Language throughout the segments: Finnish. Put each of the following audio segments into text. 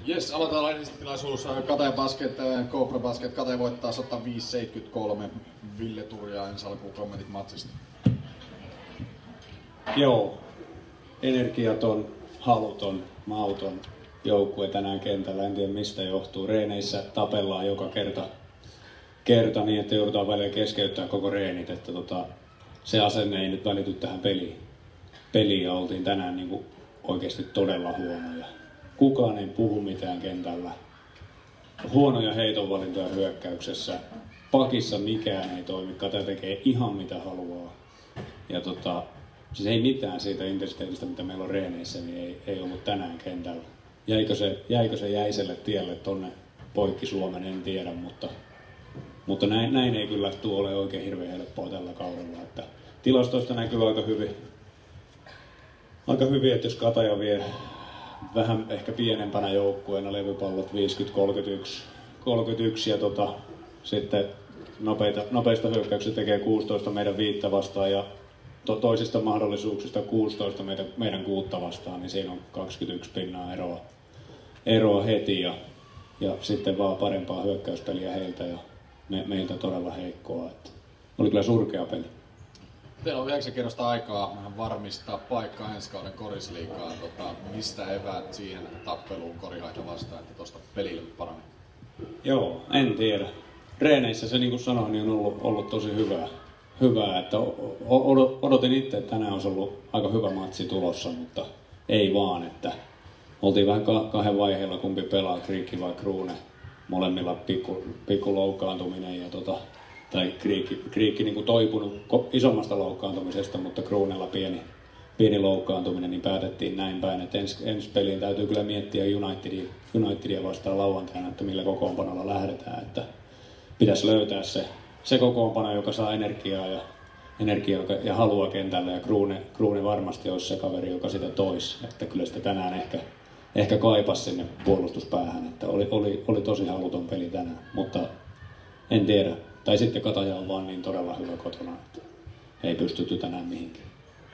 Jes, aloitetaan lehdistötilaisuus. Kataja Basket, Cobra Basket. Kataja voittaa 105-73. Ville Turja, ensi alkuun kommentit matsista. Joo, energiaton, haluton, mauton joukkue tänään kentällä. En tiedä mistä johtuu. Reeneissä tapellaan joka kerta niin, että joudutaan välillä keskeyttämään koko reenit. Että se asenne ei nyt välity tähän peliin ja oltiin tänään niin kuin oikeasti todella huonoja. Kukaan ei puhu mitään kentällä. Huonoja heitonvalintoja hyökkäyksessä. Pakissa mikään ei toimi. Kataja tekee ihan mitä haluaa. Ja siis ei mitään siitä intensiteetistä, mitä meillä on reeneissä, niin ei ollut tänään kentällä. Jäikö se jäiselle tielle tonne poikki Suomen, en tiedä, mutta näin ei kyllä tule ole oikein hirveän helppoa tällä kaudella. Että tilastoista näkyy aika hyvin, että jos Kataja vie vähän ehkä pienempänä joukkueena levypallot 50-31 ja sitten nopeista hyökkäyksistä tekee 16 meidän 5 vastaan ja toisista mahdollisuuksista 16 meidän 6 vastaan, niin siinä on 21 pinnaa eroa heti ja sitten vaan parempaa hyökkäyspeliä heiltä ja meiltä todella heikkoa. Että oli kyllä surkea peli. Teillä on 9 kierrosta aikaa varmistaa paikka ensi kauden korisliigaan. Mistä eväät siihen tappeluun korihaita vastaan, että tuosta pelille paranee? Joo, en tiedä. Reeneissä se, niin kuin sanoin, niin on ollut tosi hyvää, että odotin itse, että tänään olisi ollut aika hyvä matsi tulossa, mutta ei vaan, että oltiin vähän kahden vaiheella, kumpi pelaa, Kriikki vai Kruune. Molemmilla pikku loukkaantuminen ja tai Kriikki niin kuin toipunut isommasta loukkaantumisesta, mutta Kruunella pieni loukkaantuminen, niin päätettiin näin päin, että ensi peliin täytyy kyllä miettiä Unitedia vastaan lauantaina, että millä kokoonpanolla lähdetään, että pitäisi löytää se kokoonpano, joka saa energiaa ja halua kentälle, ja Kruune varmasti olisi se kaveri, joka sitä toisi, että kyllä sitä tänään ehkä kaipasi sinne puolustuspäähän, että oli tosi haluton peli tänään, mutta en tiedä. Tai sitten Kataja on vaan niin todella hyvä kotona, että ei pystytty tänään mihinkään.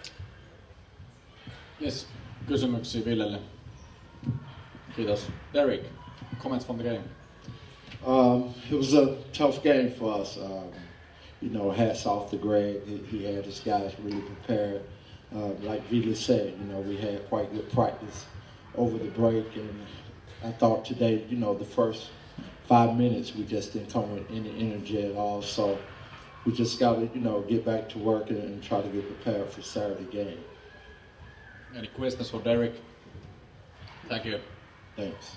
Yes, kysymyksiä Villelle. Kiitos. Derek, comments from the game. It was a tough game for us. Hats off to Greg. He had his guys really prepared. Like Vila said, we had quite good practice over the break, and I thought today, the first 5 minutes we just didn't come with any energy at all. So we just got to, get back to work and try to get prepared for Saturday game. Any questions for Derek? Thank you. Thanks.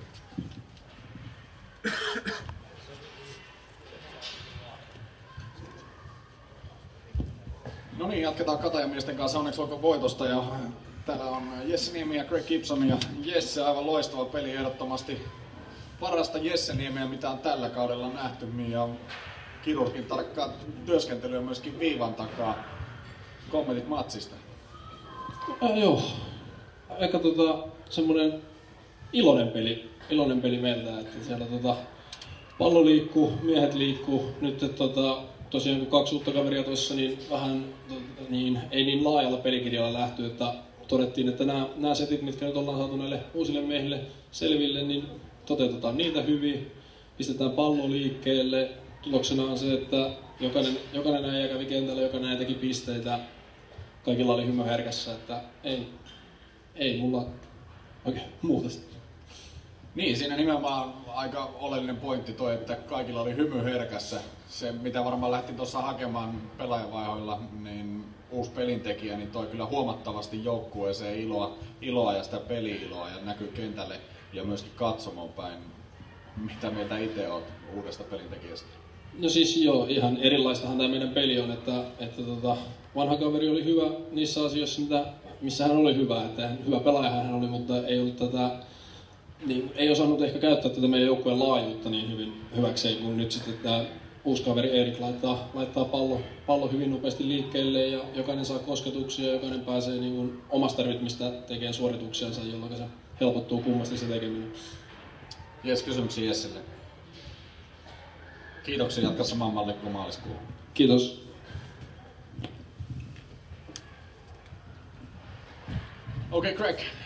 No niin, jatketaan Katajamiesten kanssa. Onneksi olkoon voitosta. Ja täällä on Jesse Niemi ja Greg Gibson. Ja Jesse, aivan loistava peli, ehdottomasti parasta Jesse Niemeä, mitä on tällä kaudella nähty. Ja kirurgin tarkkaa työskentelyä myöskin viivan takaa. Kommentit matsista. Joo, aika semmoinen iloinen peli meiltä, että siellä pallo liikkuu, miehet liikkuu. Nyt tosiaan kun 2 uutta kaveria tuossa, niin vähän ei niin laajalla pelikirjalla lähty, että todettiin, että nämä setit, mitkä nyt ollaan saatu näille uusille miehille selville, niin toteutetaan niitä hyvin, pistetään pallo liikkeelle. Tuloksena on se, että jokainen äijä kävi kentällä, jokainen teki pisteitä. Kaikilla oli hymy herkässä, että ei mulla oikein muuta. Niin, siinä nimenomaan aika oleellinen pointti toi, että kaikilla oli hymy herkässä. Se, mitä varmaan lähti tuossa hakemaan pelaajavaihoilla, niin uusi pelintekijä, niin toi kyllä huomattavasti joukkueeseen iloa ja sitä peli-iloa ja näkyy kentälle ja myöskin katsomoon päin. Mitä mieltä itse olet uudesta pelintekijästä? No siis joo, ihan erilaistahan tämä meidän peli on, että vanha kaveri oli hyvä niissä asioissa, missä hän oli hyvä, että hyvä pelaaja hän oli, mutta ei ollut ei osannut ehkä käyttää tätä meidän joukkueen laajuutta niin hyväkseen, kun nyt sitten tämä uusi kaveri Erik laittaa pallo hyvin nopeasti liikkeelle ja jokainen saa kosketuksia ja jokainen pääsee niin kuin omasta rytmistä tekemään suorituksiansa, jolloin se helpottuu kummasti se tekeminen. Jes, kysymyksiä Jesselle. Kiitoksia, jatka samaan malliin kuin maaliskuun. Kiitos. Okay, Greg.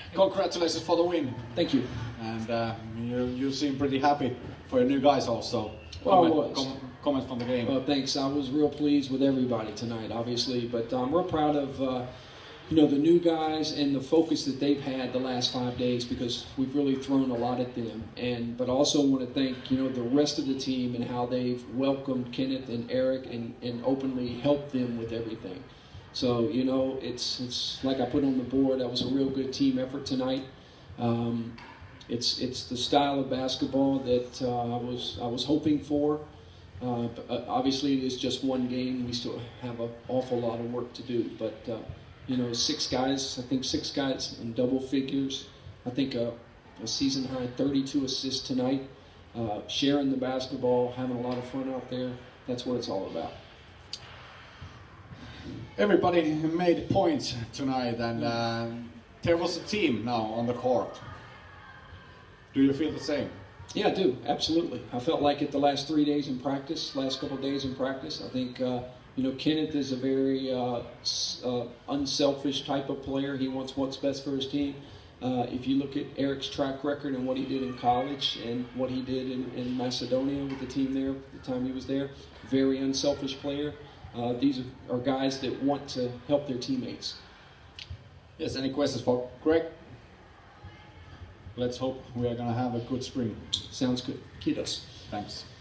Congratulations for the win. Thank you. And you seem pretty happy for your new guys also. Well, I was. Comments from the game. Well, thanks. I was real pleased with everybody tonight, obviously, but I'm real proud of the new guys and the focus that they've had the last 5 days, because we've really thrown a lot at them. But I also want to thank the rest of the team and how they've welcomed Kenneth and Eric and openly helped them with everything. So it's like I put on the board. That was a real good team effort tonight. It's the style of basketball that I was hoping for. But obviously, it is just one game. We still have an awful lot of work to do. But 6 guys. I think 6 guys in double figures. I think a season high 32 assists tonight. Sharing the basketball, having a lot of fun out there. That's what it's all about. Everybody made points tonight, and there was a team now on the court. Do you feel the same? Yeah, I do. Absolutely. I felt like it the last 3 days in practice, last couple of days in practice. I think, Kenneth is a very unselfish type of player. He wants what's best for his team. If you look at Eric's track record and what he did in college and what he did in Macedonia with the team there, the time he was there, very unselfish player. These are guys that want to help their teammates. Yes, any questions for Greg? Let's hope we are going to have a good spring. Sounds good. Kiitos. Thanks.